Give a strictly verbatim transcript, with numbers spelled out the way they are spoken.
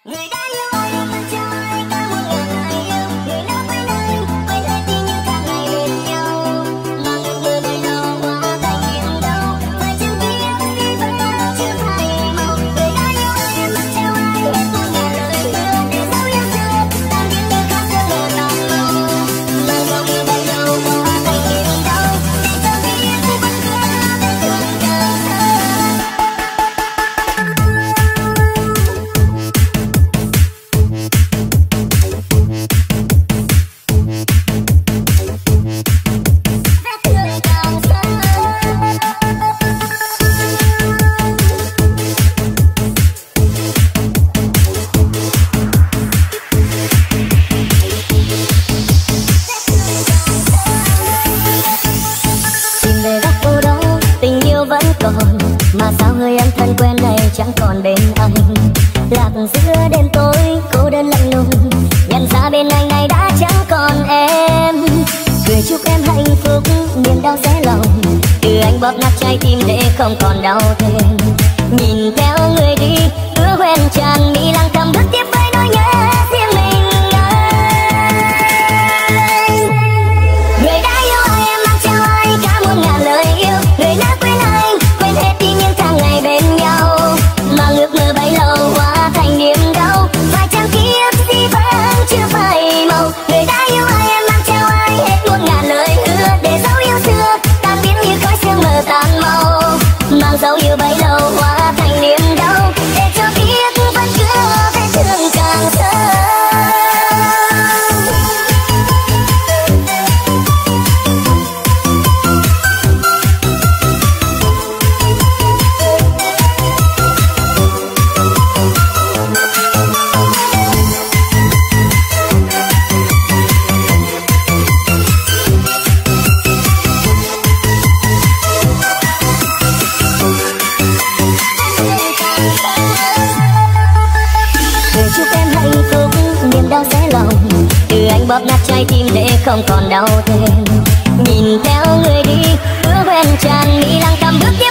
Mà sao người em thân quen này chẳng còn bên anh, lạc giữa đêm tối cô đơn lạnh lùng, nhận ra bên anh này đã chẳng còn em. Cười chúc em hạnh phúc niềm đau xé lòng, từ anh bóp nát trái tim để không còn đau thêm. Nhìn theo người đi ước quen tràn mi lặng thầm bước tiếp với nỗi nhớ riêng mình anh. Người đã yêu ai em mang trao ai cả muôn ngàn lời yêu, người đã quên anh quên hết đi những tháng ngày bên nhau, mà ước mơ bấy lâu hóa thành niềm đau, phải chăng ký ức gì vẫn chưa phai màu. Người đã yêu ai em mang trao ai hết muôn ngàn lời hứa, để dấu yêu xưa tan biến như khói sương mờ tan mau, mang dấu yêu bấy lâu hóa thành niềm đau, để cho ký ức vẫn cứ vết thương càng sâu. Từ anh bóp nát trái tim để không còn đau thêm. Nhìn theo người đi ước quen tràn mi lặng thầm bước tiếp